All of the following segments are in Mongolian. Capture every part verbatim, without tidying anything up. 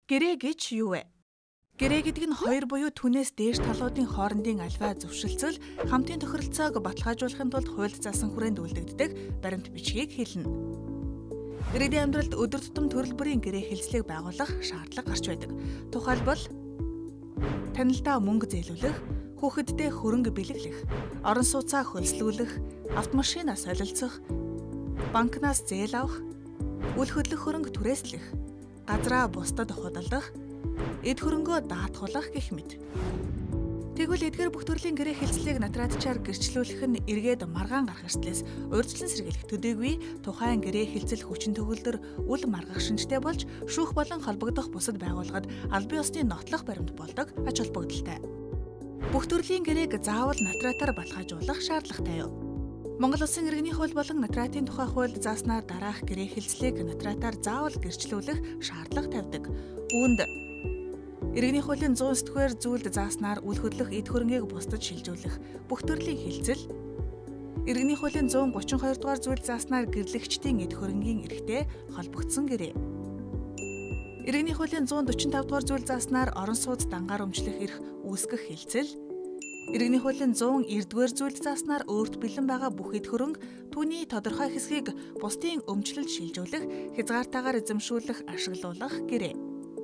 Гэрээ гэж юу вэ? Гэрээ гэдэг нь хоёр буюу түүнээс дээш талуудын хоорондын альва зөвшөлтсөл хамтын тохиролцоог баталгаажуулахын тулд хуульд заасан хүрээнд үлдэгддэг баримт бичгийг хэлнэ. Иргэдийн амьдралд өдөр тутам төрөл бүрийн гэрээ хэлцлийг байгуулах шаардлага гарч байдаг. Тухайлбал танилдаа мөнгө зээлүүлэх, хүүхэддээ хөрөнгө бэлэглэх, орон сууцаа хөлслүүлэх, автомашинаа солилцох, банкнаас зээл авах, үл хөдлөх хөрөнгө түрээслэх, газраа бусдад худалдах, эд хөрөнгөө даатгуулах гэх мэт. Тэгвэл эдгээр бүх төрлийн гэрээ хэлцлийг нотариатчаар гэрчлүүлэх нь эргээд маргаан гарах эрсдлээс урьдчилан сэргийлэх төдийгүй тухайн гэрээ хэлцэл хүчин төгөлдөр үл маргах шинжтэй болж шүүх болон холбогдох бусад байгууллагад албан ёсны нотлох баримт болдог ач холбогдолтой. Бүх төрлийн гэрээг заавал нотариатаар баталгаажуулах шаардлагатай юу? Монгол Улсын иргэний хууль болон нотариатын тухай хуульд зааснаар дараах гэрээ хэлцлийг нотариатаар заавал гэрчлүүлэх шаардлага тавьдаг. Үүнд Иргэний хуулийн зуун сэтгүүр зүйлд зааснаар үл хөдлөх эд хөрөнгийг бусдад шилжүүлэх бүх төрлийн хэлцэл, Иргэний хуулийн зуун гучин хоёр дугаар зүйлд зааснаар гэрлэгчдийн эд хөрөнгийн эрхтэй холбогдсон гэрээ. Иргэний хуулийн зуун дөрвөн тавь дугаар зүйлд зааснаар орон сууц дангаар өмчлөх эрх үүсгэх хэлцэл, Иргэний хуулийн зуун найман-р зүйлд зааснаар өөрт бэлэн байгаа бүх эд хөрөнг түүний тодорхой хэсгийг бусдын өмчлөлд шилжүүлэх, хязгаартаагаар эзэмшүүлэх, ашиглуулах гэрээ.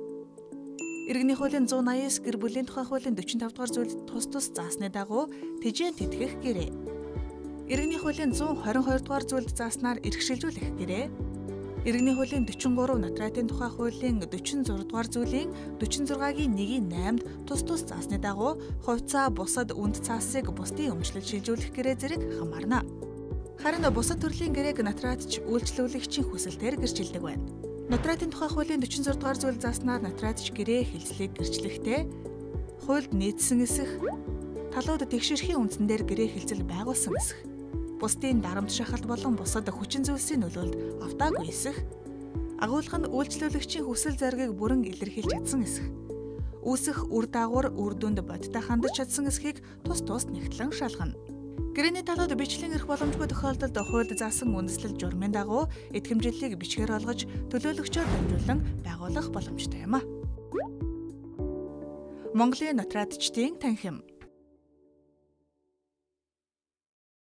Иргэний хуулийн зуун аяас гэр бүлийн тухай хуулийн дөрвөн тавь дугаар зүйлд тус тус заасны дагуу тэжээн тэтгэх гэрээ. Иргэний хуулийн зуун хорин хоёр дугаар зүйлд зааснаар эрх шилжүүлэх гэрээ. Иргэний хуулийн дөрвөн гурав нотариатын тухай хуулийн дөрвөн зураг дугаар зүйлийн дөрвөн зургагийн нэгний найманд тус тус заасны дагуу хувьцаа бусад үнд цаасыг бусдын өмчлөлд шилжүүлэх гэрээ зэрэг хамаарна. Харин бусад төрлийн гэрээг нотариатч үйлчлүүлэгчийн хүсэлтээр гэрчилдэг байна. Нотариатын тухай хуулийн дөрвөн зураг дугаар зүйл зааснаар нотариатч гэрээ хэлцлийг гэрчлэхдээ хуульд нийцсэн эсэх, талууд тэгшэрхийн үндсэн дээр гэрээ хэлцэл байгуулсан эсэх, бусдын дарамт шахалт болон бусад хүчин зүйлсийн нөлөөлд автаагүй эсэх, агуулга нь үйлчлүүлэгчийн хүсэл зоригийг бүрэн илэрхийлж чадсан эсэх, үүсэх үр дагавар үр дүнд бодтой хандаж чадсан эсхийг тус тус нэгтлэн шалгана. Гэрээний талууд бичлэн ирэх боломжгүй тохиолдолд хуульд заасан үндэслэл журмын дагуу эдгэмжлэлийг бичгээр олгож төлөөлөгчөөр дамжуулан байгуулах боломжтой юм а. Монголын нотариатчдын танхим.